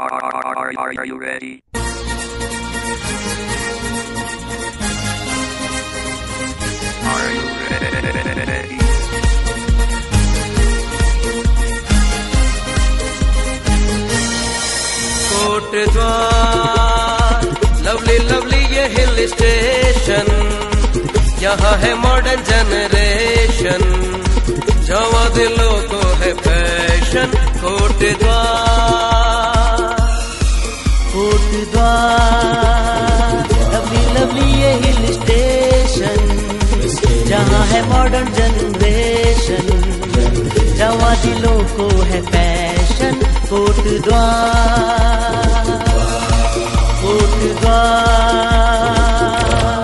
Are you ready? Are you ready? Kotdwar lovely lovely ये hill station, यहाँ है modern generation, जवां दिलों को है fashion. Kotdwar Kotdwar lovely lovely ये हिल स्टेशन, जहाँ है मॉडर्न जनरेशन, जवां दिलों को है फैशन। कोटद्वार कोटद्वार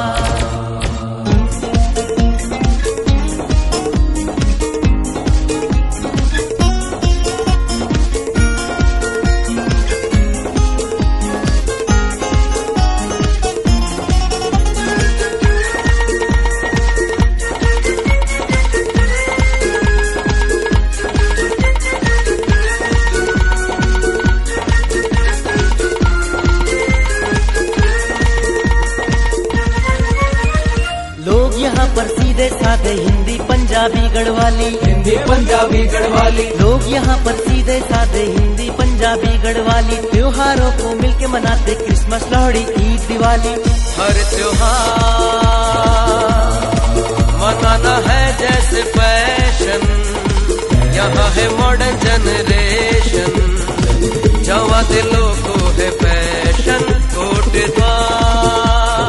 यहाँ पर सीधे साधे हिंदी पंजाबी गढ़वाली, हिंदी पंजाबी गढ़वाली। लोग यहाँ पर सीधे साधे हिंदी पंजाबी गढ़वाली, त्योहारों को मिलके मनाते क्रिसमस, लोहड़ी, ईद, दिवाली। हर त्योहार मनाना है जैसे फैशन, यहाँ है मॉडर्न जनरेशन, जवां दिलों को है फैशन। कोटद्वार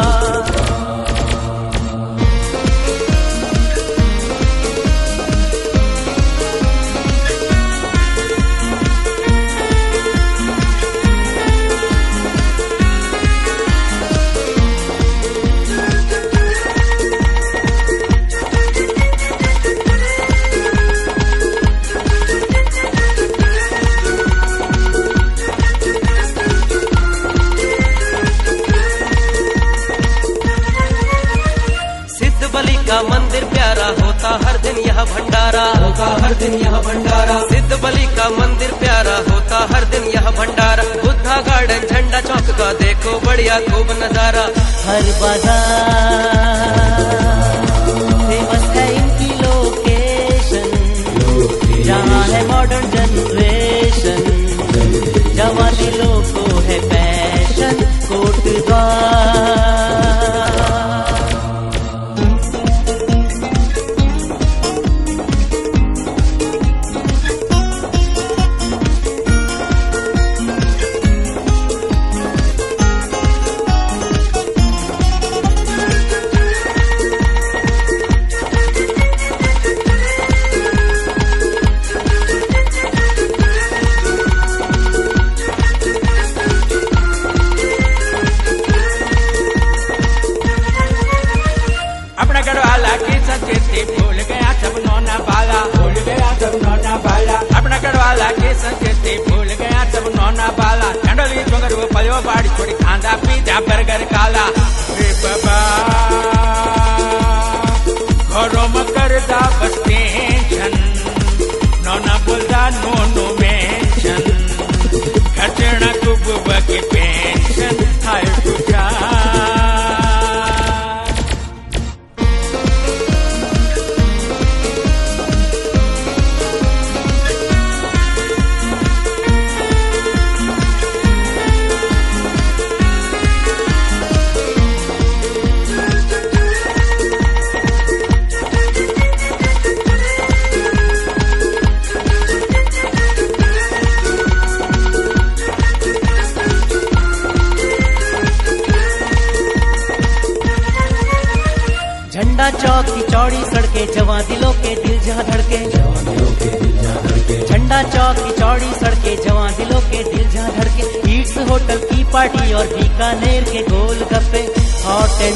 का मंदिर प्यारा होता हर दिन यह भंडारा, होता हर दिन यह भंडारा। सिद्ध बलि का मंदिर प्यारा होता हर दिन यह भंडारा। बुद्धा गार्डन झंडा चौक का देखो बढ़िया खूब नजारा। हर बाजार फेमस है इनकी लोकेशन, जहाँ है मॉडर्न जनरेशन, जवां दिलों को है फैशन। कोटद्वार भूल गया सब नौना बाला, भूल गया सब नौना बाला। अपना गढ़वाला की संस्कृति भूल गया सब नौना बाला। चंडोली चुंगर वो पलो बाड़ी छोड़ी खांदा पीजा बर्गर काला। बाबा घरों में करदा बस टेंशन, नौना बोलदा नो नो मेंशन, खर्चना कुब बके पेंशन। हाय टूटा झंडा चौक की चौड़ी सड़कें, जवां दिलों के दिल जहाँ धड़के। झंडा चौक की चौड़ी सड़कें, जवां दिलों के दिल जहाँ धड़के। ईट्स होटल की पार्टी और बीकानेर के golgappe. Hot and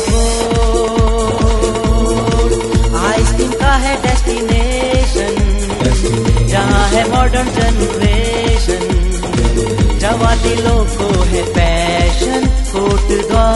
cold ice cream का है डेस्टिनेशन, जहाँ है मॉडर्न जनरेशन, जवां दिलों को है फैशन। कोटद्वार